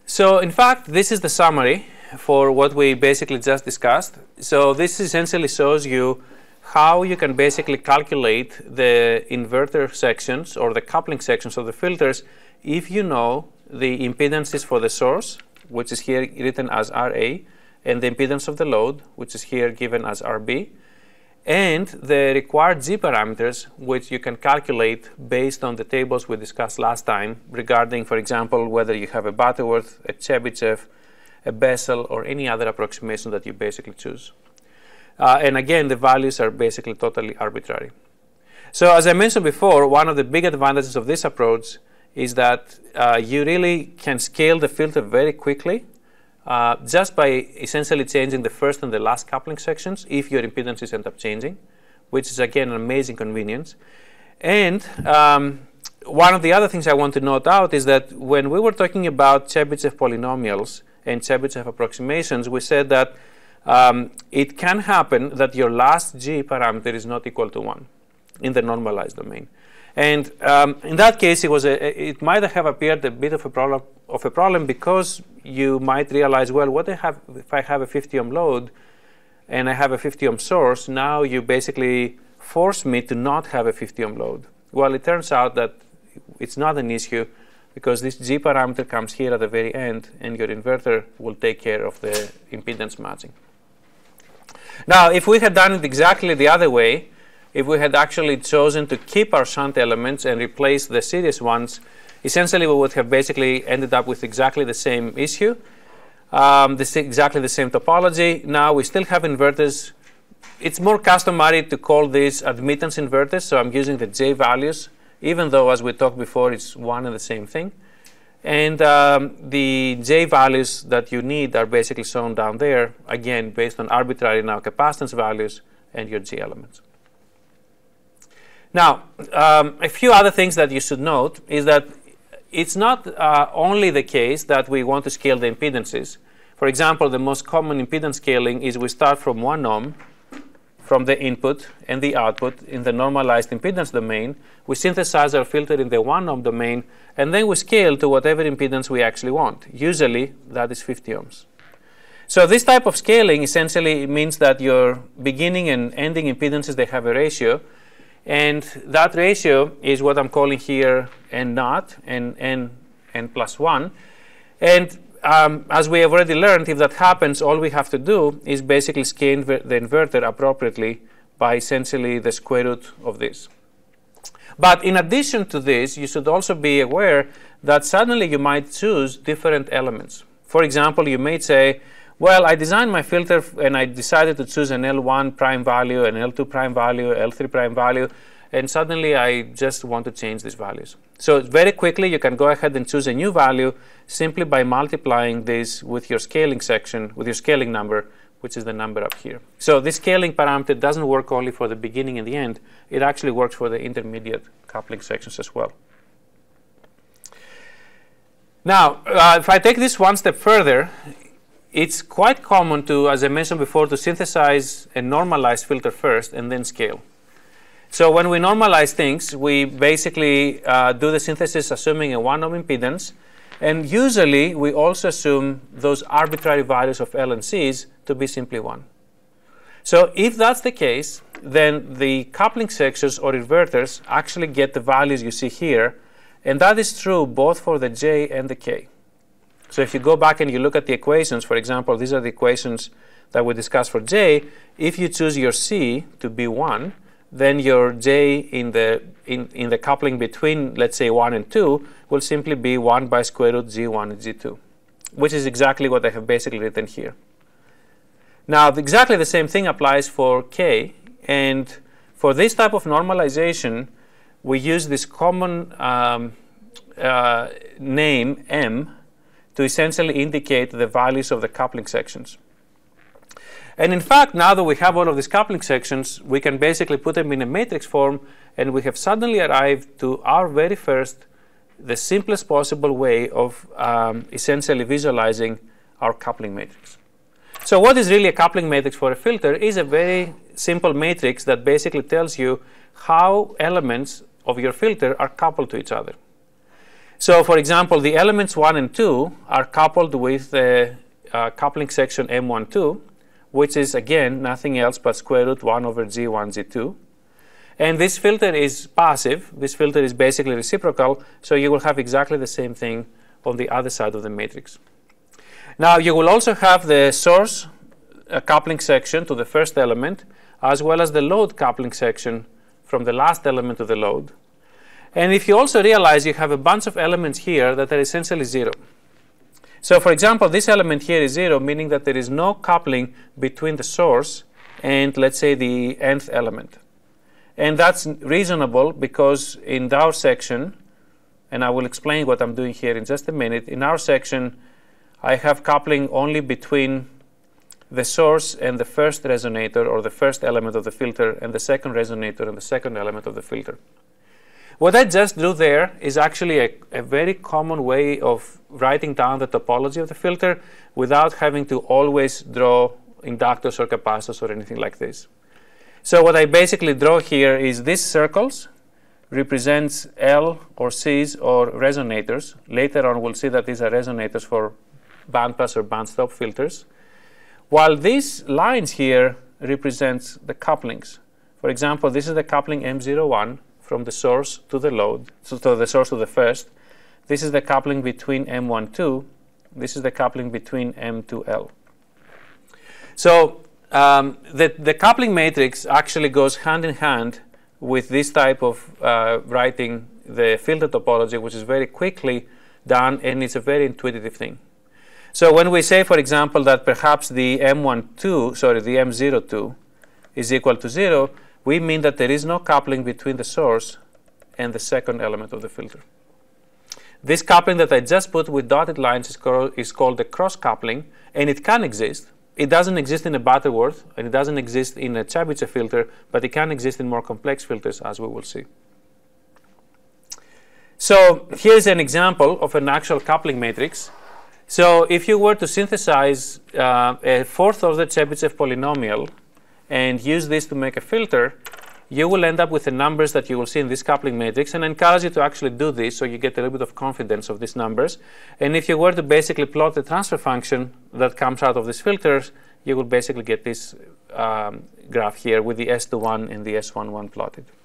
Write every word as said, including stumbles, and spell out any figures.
So in fact, this is the summary for what we basically just discussed. So this essentially shows you how you can basically calculate the inverter sections or the coupling sections of the filters if you know the impedances for the source, which is here written as R A, and the impedance of the load, which is here given as R B, and the required G parameters, which you can calculate based on the tables we discussed last time regarding, for example, whether you have a Butterworth, a Chebyshev, a Bessel, or any other approximation that you basically choose. Uh, and again, the values are basically totally arbitrary. So as I mentioned before, one of the big advantages of this approach is that uh, you really can scale the filter very quickly uh, just by essentially changing the first and the last coupling sections if your impedances end up changing, which is again an amazing convenience. And um, one of the other things I want to note out is that when we were talking about Chebyshev polynomials and Chebyshev approximations, we said that um, it can happen that your last G parameter is not equal to one in the normalized domain. And um, in that case, it was a, it might have appeared a bit of a problem of a problem because you might realize, well, what I have if I have a fifty ohm load and I have a fifty ohm source? Now you basically force me to not have a fifty ohm load. Well, it turns out that it's not an issue because this G parameter comes here at the very end, and your inverter will take care of the impedance matching. Now, if we had done it exactly the other way, if we had actually chosen to keep our shunt elements and replace the series ones, essentially we would have basically ended up with exactly the same issue, um, this exactly the same topology. Now we still have inverters. It's more customary to call these admittance inverters, so I'm using the J values, even though, as we talked before, it's one and the same thing. And um, the J values that you need are basically shown down there, again, based on arbitrary now capacitance values and your G elements. Now, um, a few other things that you should note is that it's not uh, only the case that we want to scale the impedances. For example, the most common impedance scaling is we start from one ohm from the input and the output in the normalized impedance domain. We synthesize our filter in the one ohm domain, and then we scale to whatever impedance we actually want. Usually, that is fifty ohms. So this type of scaling essentially means that your beginning and ending impedances, they have a ratio. And that ratio is what I'm calling here n naught, and n, n plus one. And um, as we have already learned, if that happens, all we have to do is basically scale the inverter appropriately by essentially the square root of this. But in addition to this, you should also be aware that suddenly you might choose different elements. For example, you may say, well, I designed my filter and I decided to choose an L one prime value, an L two prime value, L three prime value, and suddenly I just want to change these values. So very quickly you can go ahead and choose a new value simply by multiplying this with your scaling section, with your scaling number, which is the number up here. So this scaling parameter doesn't work only for the beginning and the end, it actually works for the intermediate coupling sections as well. Now, uh, if I take this one step further, it's quite common to, as I mentioned before, to synthesize a normalized filter first and then scale. So when we normalize things, we basically uh, do the synthesis assuming a one ohm impedance, and usually we also assume those arbitrary values of L and C's to be simply one. So if that's the case, then the coupling sections or inverters actually get the values you see here, and that is true both for the J and the K. So if you go back and you look at the equations, for example, these are the equations that we discussed for J. If you choose your C to be one, then your J in the, in, in the coupling between, let's say, one and two will simply be one by square root G one and G two, which is exactly what I have basically written here. Now, exactly the same thing applies for K. And for this type of normalization, we use this common um, uh, name M to essentially indicate the values of the coupling sections. And in fact, now that we have all of these coupling sections, we can basically put them in a matrix form, and we have suddenly arrived to our very first, the simplest possible way of um, essentially visualizing our coupling matrix. So what is really a coupling matrix for a filter is a very simple matrix that basically tells you how elements of your filter are coupled to each other. So for example, the elements one and two are coupled with the uh, coupling section M one two, which is again nothing else but square root one over G one, G two. And this filter is passive. This filter is basically reciprocal, so you will have exactly the same thing on the other side of the matrix. Now you will also have the source uh, coupling section to the first element, as well as the load coupling section from the last element to the load. And if you also realize you have a bunch of elements here that are essentially zero. So for example, this element here is zero, meaning that there is no coupling between the source and, let's say, the nth element. And that's reasonable because in our section, and I will explain what I'm doing here in just a minute, in our section I have coupling only between the source and the first resonator, or the first element of the filter, and the second resonator and the second element of the filter. What I just drew there is actually a, a very common way of writing down the topology of the filter without having to always draw inductors or capacitors or anything like this. So what I basically draw here is these circles represents L or C's or resonators. Later on we'll see that these are resonators for bandpass or bandstop filters. While these lines here represents the couplings. For example, this is the coupling M zero one from the source to the load, so to the source to the first. This is the coupling between M one two. This is the coupling between M two L. So um, the, the coupling matrix actually goes hand in hand with this type of uh, writing the filter topology, which is very quickly done, and it's a very intuitive thing. So when we say, for example, that perhaps the M one two, sorry, the M zero two is equal to zero, we mean that there is no coupling between the source and the second element of the filter. This coupling that I just put with dotted lines is, called, is called the cross coupling, and it can exist. It doesn't exist in a Butterworth, and it doesn't exist in a Chebyshev filter, but it can exist in more complex filters, as we will see. So here's an example of an actual coupling matrix. So if you were to synthesize uh, a fourth order Chebyshev polynomial and use this to make a filter, you will end up with the numbers that you will see in this coupling matrix, and I encourage you to actually do this so you get a little bit of confidence of these numbers. And if you were to basically plot the transfer function that comes out of these filters, you will basically get this um, graph here with the S two one and the S one one plotted.